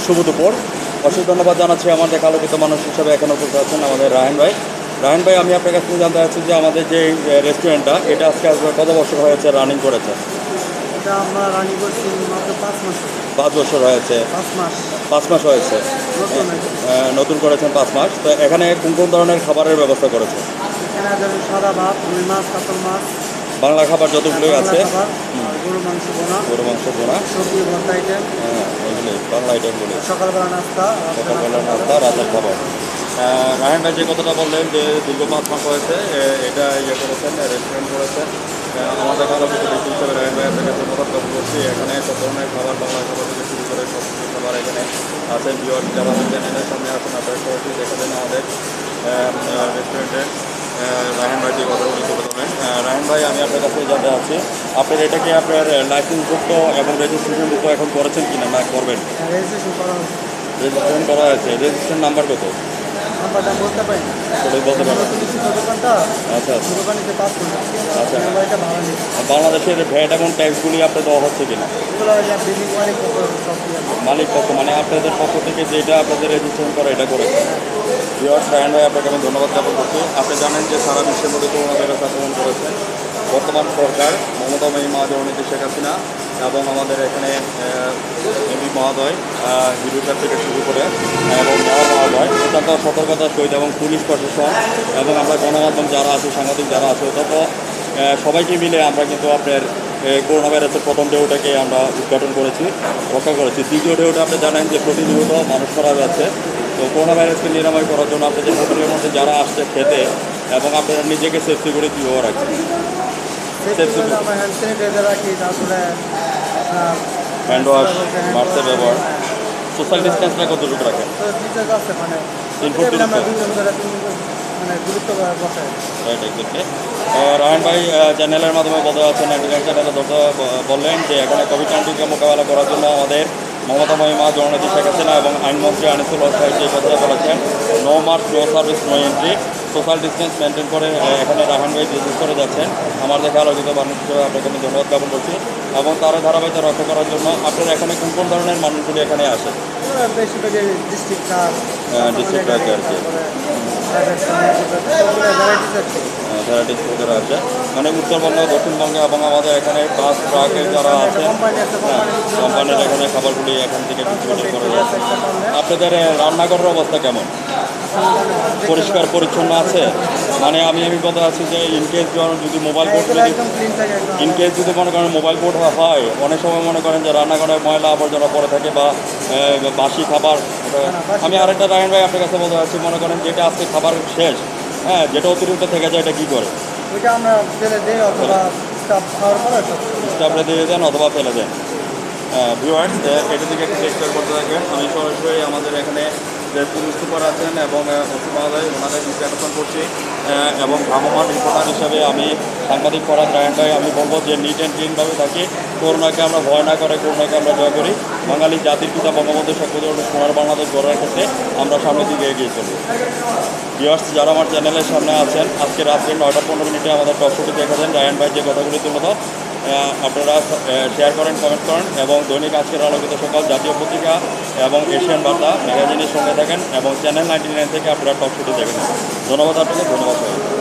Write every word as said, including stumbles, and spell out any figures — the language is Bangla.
শুভ দুপুর। অশেষ ধন্যবাদ জানাচ্ছি আমাদের আলোকিত মানুষ হিসাবে এখন উপস্থিত আছেন আমাদের রায়হান ভাই। রায়হান ভাই, আমি আপনার কাছ থেকে জানতে চাচ্ছি যে আমাদের যে রেস্টুরেন্টটা এটা আজকে কত বছর হয়েছে রানিং করেছে? এটা আমরা রানিং করছি মাত্র পাঁচ মাস। পাঁচ বছর হয়েছে। পাঁচ মাস পাঁচ মাস হয়েছে নতুন আহ, নতুন করেছেন পাঁচ মাস। তো এখানে কোন কোন ধরনের খাবারের ব্যবস্থা করেছে? এখানে ধরুন সাদা ভাত, রুই মাছ, কাতল মাছ, বাংলা খাবার যতগুলোই বাংলা আছে, খাবার, আর গরু মাংস বোনা, গরু মাংস বোনা, সবজি ভর্তা আইটেম, হ্যাঁ এগুলি বাংলা আইটেমগুলি, সকালবেলা নাস্তা, রাতের সকালবেলা নাস্তা। নাস্তা, রাতের খাবার। রায়হান ভাই যে কথাটা বললেন যে দীর্ঘ পাঁচ মাস হয়েছে এ- এটা ইয়ে করেছেন, রেস্টুরেন্ট করেছেন। আহ, আমাদের আলোকিত ব্যক্তি হিসেবে রায়হান ভাই আপনার কাছে মদত করছি। এখানে সব ধরনের খাবার, বাংলা খাবার থেকে শুরু করে সব কিছু খাবার এখানে আছে। বিয়ার যারা চ্যানেলের সামনে আসেন আপনারা সরাসরি দেখা দেন আমাদের রেস্টুরেন্টে রায়হান ভাই যে কথাগুলি তুলে ধরেন। রায়হান ভাই, আমি আপনার কাছে জানতে চাচ্ছি আপনার এটা কি আপনার লাইসেন্সভুক্ত এবং রেজিস্ট্রেশনভুক্ত এখন করেছেন কিনা, না করবেন? রেজিস্ট্রেশন করা হচ্ছে। রেজিস্ট্রেশন করা হয়েছে। রেজিস্ট্রেশন নাম্বার কত? নাম্বারটা বলতে পারি না। সেটাই বলতে পারেন? নতুন কিছু দোকানটা আচ্ছা দোকানিতে পাস করছে। আচ্ছা। আমরা এটা ভাড়া নিই। আর বাংলাদেশের ভ্যাট এবং ট্যাক্সগুলি আপনার দেওয়া হচ্ছে কিনা? এগুলো বিল্ডিং মালিক সব দিয়ে মালিক পক্ষ মানে আপনাদের পক্ষ থেকে যেটা আপনাদের রেজিস্ট্রেশন করা এটা করেছে। ভিউয়ার্স, রায়হান ভাই আপনাকে আমি ধন্যবাদ জ্ঞাপন করছি। আপনি জানেন যে সারা বিশ্বের মধ্যে করোনা ভাইরাস আক্রমণ করেছে। বর্তমান সরকার মমতা মা জননীতি শেখ হাসিনা এবং আমাদের এখানে এমপি মহোদয় হিরু সাহেব থেকে শুরু করে এবং মেয়র মহোদয় অত্যন্ত সতর্কতার সহিত এবং পুলিশ প্রশাসন এবং আমরা গণমাধ্যম যারা আছে, সাংবাদিক যারা আছে, অত্যন্ত সবাইকে মিলে আমরা কিন্তু আপনার করোনা ভাইরাসের প্রথম ঢেউটাকে আমরা উদ্ঘাটন করেছি, রক্ষা করেছি। দ্বিতীয় ঢেউটা আপনি জানেন যে প্রতিনিয়ত মানুষ মারা যাচ্ছে। তো করোনা ভাইরাসকে নিরাময় করার জন্য আপনাদের হোটেলের মধ্যে যারা আসছে খেতে এবং আপনারা নিজেকে সেফটি করে কীভাবে রাখছেন? সেফটি আমরা হ্যান্ড স্যানিটাইজার রাখি, তারপরে আপনার হ্যান্ড ওয়াশ, মাস্কের ব্যবহার, সোশ্যাল ডিস্টেন্সটা কতটুকু রাখেন? তো টিচার আছে মানে তিন ফুট তিন আমরা ফুট। দুজন করে তিন মানে গুরুত্ব বসায়। Right, exactly. রায়হান ভাই চ্যানেলের মাধ্যমে বলতে পারছেন, চ্যানেলে ধরতে বললেন যে এখানে কোভিড নাইন্টিনকে মোকাবেলা করার জন্য আমাদের মমতা মহিমা জননেত্রী শেখ হাসিনা এবং আইনমন্ত্রী আনিসুল হক সাহেব যে কথাটা বলেছেন, no mask, no service, no entry, social distance maintain করে এখানে রায়হান ভাই বিজনেস করে যাচ্ছেন। আমার দেখে আলোকিত মানুষ হিসেবে আপনাকে আমি ধন্যবাদ জ্ঞাপন করছি। এবং তার ধারাবাহিকতা রক্ষা করার জন্য আপনারা এখানে কোন কোন ধরনের মানুষগুলি এখানে আসে? বেশিরভাগই ডিস্ট্রিক্ট কার ডিস্ট্রিক্ট আর কি, ভ্যারাইটিস লোকেরা আছে, মানে উত্তরবঙ্গ, দক্ষিণবঙ্গে এবং আমাদের এখানে বাস ট্রাকে যারা আছেন, কোম্পানির এখানে খাবারগুলি এখান থেকে ডিস্ট্রিবিউট করে যাচ্ছে। আপনাদের রান্নাঘরের অবস্থা কেমন? পরিষ্কার পরিচ্ছন্ন আছে? মানে আমি আমি কথা আছি যে ইনকেস যদি মোবাইল কোড যদি ইনকেস যদি মনে করেন মোবাইল কোড হয়, অনেক সময় মনে করেন যে রান্নাঘরে ময়লা আবর্জনা পড়ে থাকে বা বাসি খাবার। আমি আরেকটা রায়হান ভাই আপনার কাছে বলতে চাচ্ছি, মনে করেন যেটা আজকে খাবার শেষ, হ্যাঁ, যেটা অতিরিক্ত থেকে যায় এটা কী করে? ওইটা আমরা ফেলে দিই অথবা স্টাফ খাওয়ার পরে স্টাফরা দিয়ে দেন অথবা ফেলে দেন। ভিউয়ার্স, এটা থেকে একটু চেক করতে থাকবেন। আমি সরাসরি আমাদের এখানে যে পুলিশ সুপার আছেন এবং ওসি মহোদয় ওনাদের ইন্টারভিউ করছি এবং ভ্রাম্যমাণ রিপোর্টার হিসাবে আমি সাংবাদিক ফরাদ রায়হান ভাই আমি বলবো যে নিট অ্যান্ড ক্লিনভাবে থাকি। করোনাকে আমরা ভয় না করে করোনাকে আমরা জয় করি। বাঙালি জাতির পিতা বঙ্গবন্ধু শেখ মুজিবুর সোনার বাংলাদেশ গড়ার ক্ষেত্রে আমরা সামনের দিকে এগিয়ে চলব। ভিউয়ার্স, যারা আমার চ্যানেলের সামনে আছেন, আজকে রাত্রে নয়টা পনেরো মিনিটে আমাদের টক শোটি দেখেছেন। রায়হান ভাই যে কথাগুলি তুলে দাও আপনারা শেয়ার করেন, কমেন্ট করেন এবং দৈনিক আজকের আলোকিত সকাল, জাতীয় পত্রিকা এবং এশিয়ান বার্তা ম্যাগাজিনের সঙ্গে থাকেন এবং চ্যানেল নাইনটি নাইন থেকে আপনারা টক শোটি দেখেন। ধন্যবাদ আপনাকে, ধন্যবাদ সবাই।